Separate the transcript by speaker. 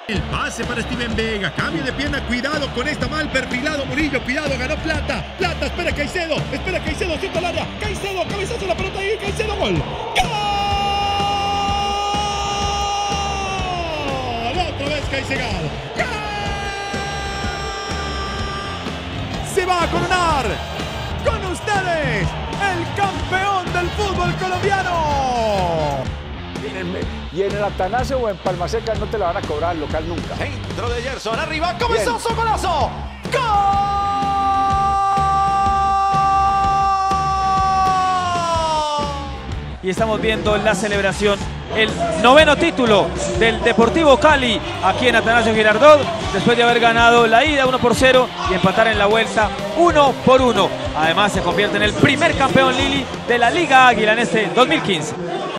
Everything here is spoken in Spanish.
Speaker 1: El pase para Steven Vega, cambio de pierna, cuidado con esta mal perfilado Murillo, cuidado, ganó Plata, espera Caicedo, siento el área, Caicedo, cabezazo la pelota y Caicedo, gol. ¡Gol! Otra vez Caicedo. ¡Gol! Se va a coronar con ustedes el campeón del fútbol colombiano.
Speaker 2: Y en el Atanasio o en Palmaseca no te la van a cobrar al local nunca.
Speaker 3: Centro de Gerson, arriba, cabezazo, golazo. ¡Gol!
Speaker 4: Y estamos viendo la celebración, el 9º título del Deportivo Cali aquí en Atanasio Girardot, después de haber ganado la ida 1-0 y empatar en la vuelta 1-1. Además se convierte en el primer campeón Lili de la Liga Águila en este 2015.